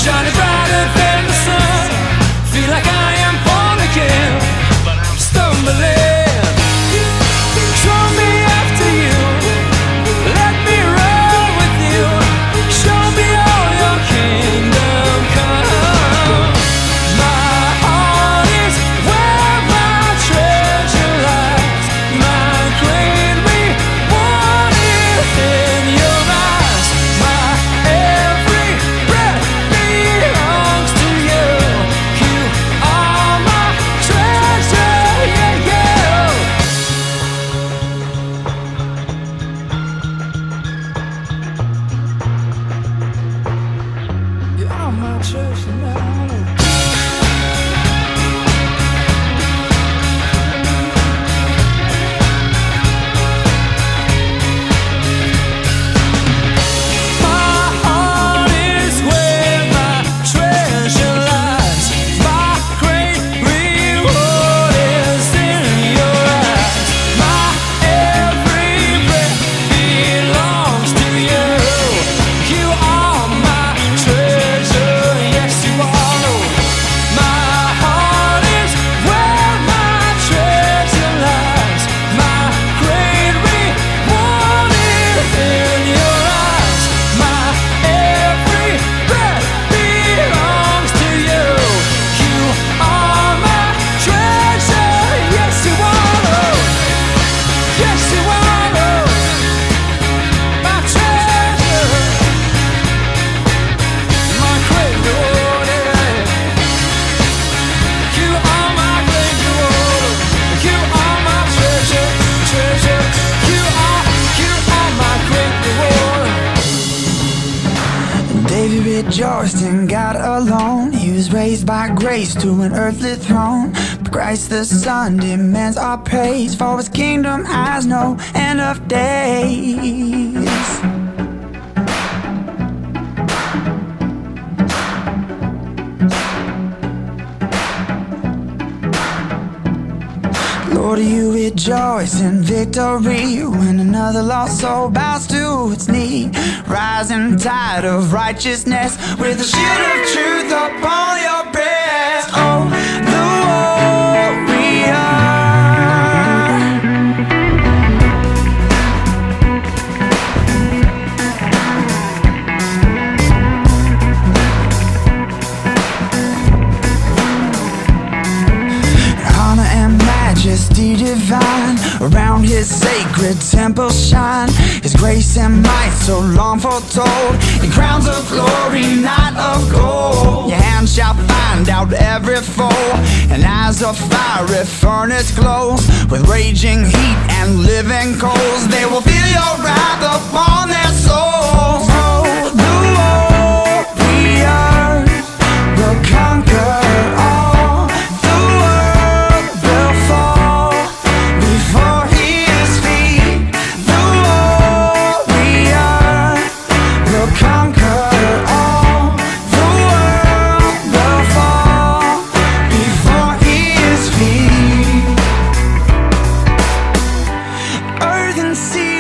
shining brighter than the sun. Feel like I am born again, but I'm stumbling. Draw me after you, let me roll with you. Show me all your kingdom come. My heart is where my treasure lies. My great reward is in your eyes. My every breath belongs to you. You are my treasure, yeah, yeah. You are my treasure now. My heart is where my treasure lies. My great reward is in your eyes. My every breath belongs to you. You are my treasure, yes you are. My heart is where my treasure lies. My great reward is in your eyes. My every breath belongs to you. You are my treasure, yes you are. Yes you are. My treasure, my great reward, yeah. You are my great reward. You are my treasure, treasure. You are my great reward. David rejoiced in God alone. He was raised by grace to an earthly throne. But Christ the Son demands our praise, for his kingdom has no end of days. Lord, you rejoice in victory when another lost soul bows to its knee. Rising tide of righteousness with a shield of truth upon your breast. Oh, the warrior. Honor and majesty divine, around his sacred temple shine. His grace and might so long foretold, in crowns of glory, not of gold. Your hand shall find out every foe, and as a fiery furnace glows, with raging heat and living coals, they will feel your wrath upon their souls. Oh, the warrior will conquer all. The world will fall before his feet. The warrior will conquer all. The world will fall before his feet. Earth and sea